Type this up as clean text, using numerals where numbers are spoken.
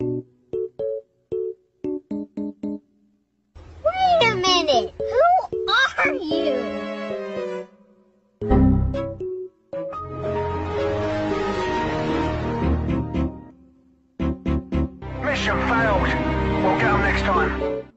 Wait a minute! Who are you? Mission failed. We'll get 'em next time.